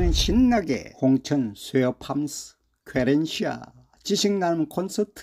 이번엔 신나게 홍천 스웨어팜스 퀘렌시아 지식나눔 콘서트.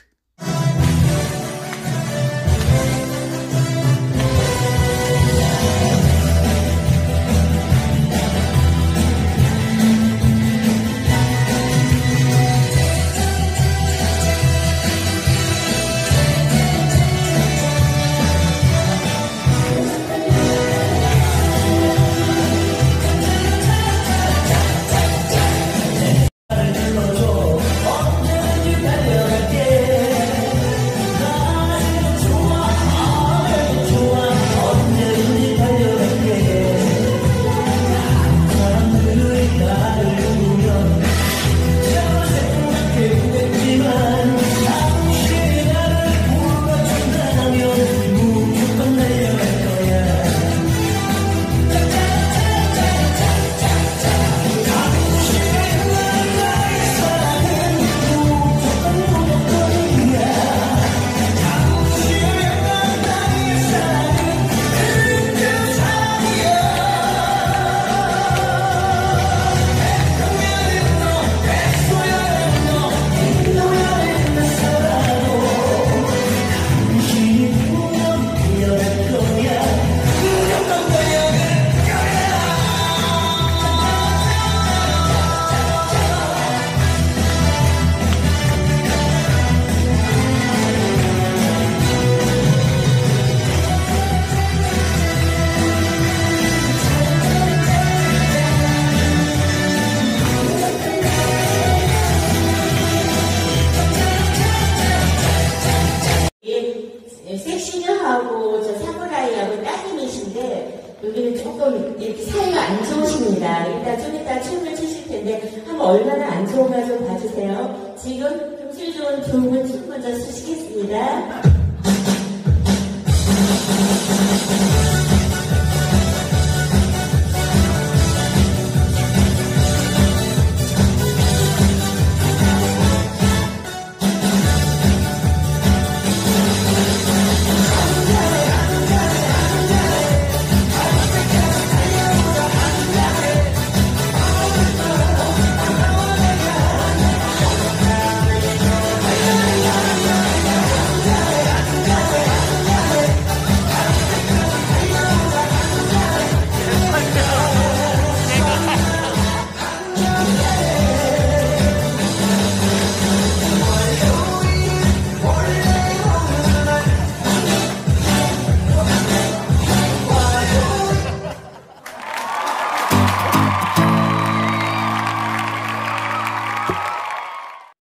섹시녀하고 저 사무라이하고 따님이신데 여기는 조금 이렇게 사이가 안 좋으십니다. 일단 좀 이따 춤을 추실 텐데 한번 얼마나 안 좋은가 좀 봐주세요. 지금 금술 좋은 두 분 춤 먼저 추시겠습니다.